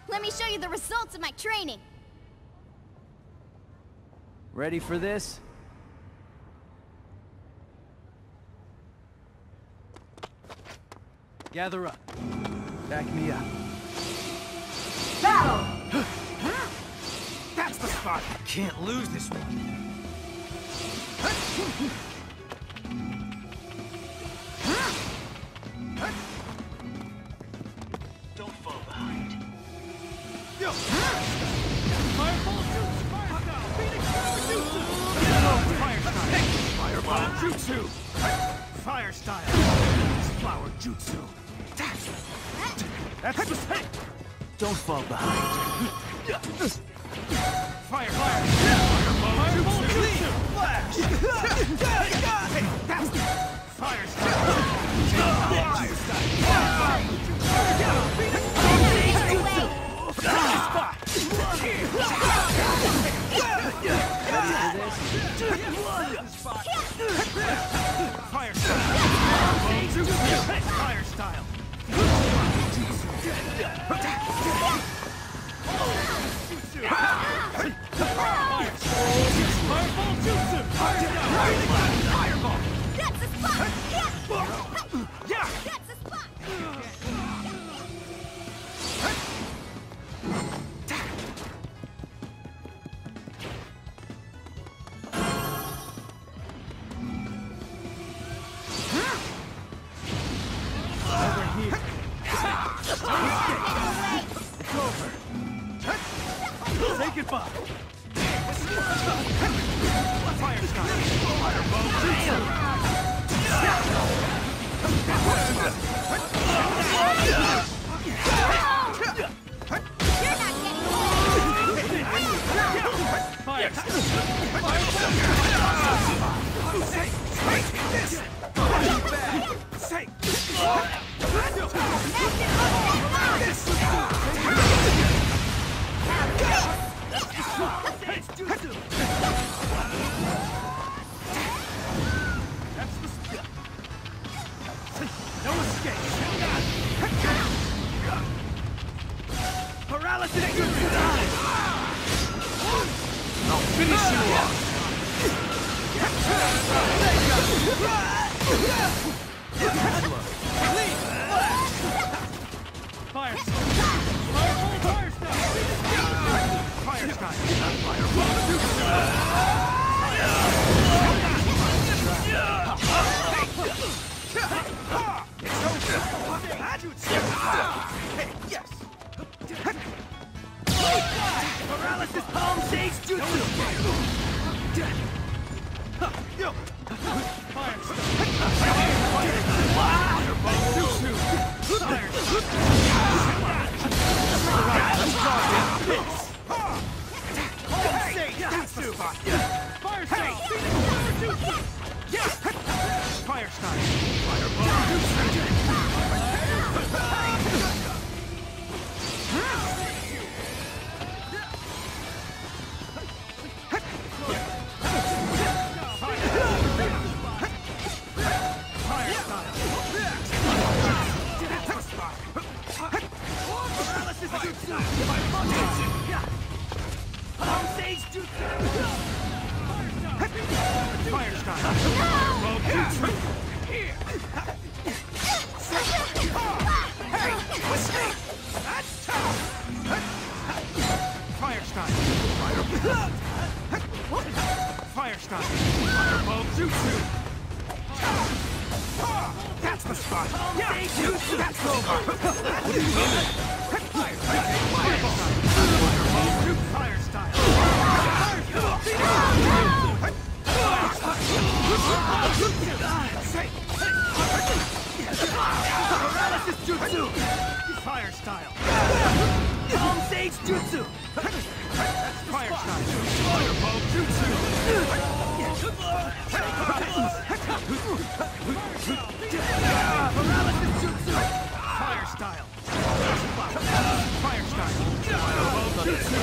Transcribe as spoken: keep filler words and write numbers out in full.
Let me show you the results of my training. Ready for this? Gather up. Back me up. Battle! That's the spot! Can't lose this one. Don't fall behind. Yo! Fireball jutsu! Fireball! Phoenix power jutsu! Fire style! Fireball jutsu! Fire style! Flower jutsu! That's the thing! Don't fall behind. Fire! Fire! Fireball jutsu! Flash! That's the fire style! Fire style! Fire style! Fire style! Fireball jutsu! Fireball! That's the spot! Yeah! That's the spot! Over here. It's over. Say goodbye. Fire style! Fireball jutsu! Fire! No escape! Paralysis! I'll finish you off! Fire style! Fireball fire style! Fire style! Fireball It's over! Hey, yes! Paralysis palm sage jutsu! Yo! Fire style! Fireball jutsu! Fire Fire style! Fire style! Fireball jutsu! Fire style! Fireball jutsu! Fire style! Fire style! Fireball jutsu! That's the spot! Yeah! That's over! Fire style! Fire style! Paralysis jutsu! Fire style! Palm sage jutsu! Fire style! Fireball jutsu! Paralysis jutsu! Fire style! Fire style! Fireball jutsu!